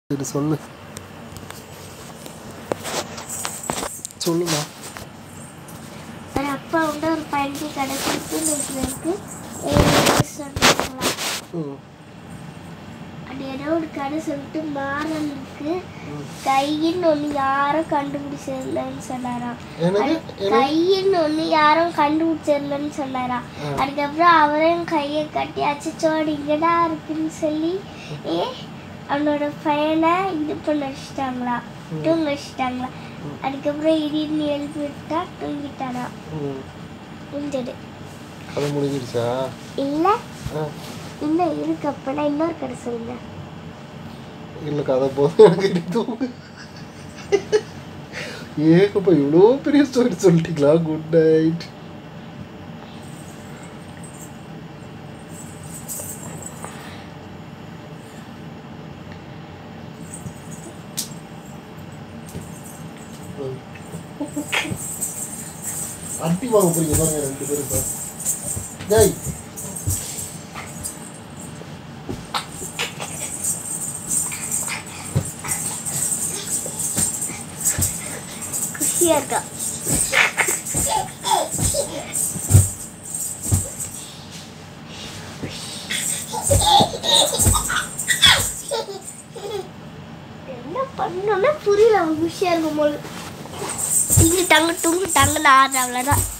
சரி சொல்லு சொல்லுமா. அப்பா வந்து ஒரு பையனுக்கு கிடைச்சிருக்கு சொன்னாங்களா. அது ஏதோ ஒரு கடை சொல்லிட்டு மாறன் இருக்கு கையின்னு ஒன்று யாரும் கண்டுபிடிச்சிடலன்னு சொன்னாராம். கையின்னு ஒன்று யாரும் கண்டுபிடிச்சிடலன்னு சொன்னாராம். அதுக்கப்புறம் அவரையும் கையை கட்டி அச்சோடு இங்கதான் இருக்குன்னு சொல்லி அவனோட பையனை இது பண்ண வச்சுட்டாங்களா, தூங்க வச்சுட்டாங்களா. அதுக்கப்புறம் இடின்னு எழுப்பி விட்டா தூங்கிட்டானா. முடிஞ்சது. அது முடிஞ்சிருச்சா? இல்ல இன்னும் இருக்கு. அப்பனா இன்னொரு கடை சொல்லுங்க. இல்ல கதை போதும் எனக்கு தூங்கு. ஏகப்பா இவ்வளோ பெரிய ஸ்டோரி சொல்லிட்டீங்களா? Good night. அட்டி வாங்க போறீங்க பாருங்க ரெண்டு பேரும் சார். ஜெய் குஷியா இருக்கா? என்ன பண்ணோம்னா புரியல. அவங்க குஷியா இருக்கும் போது தூங்கிட்டாங்கன்னு ஆடுற அவ்வளோதான்.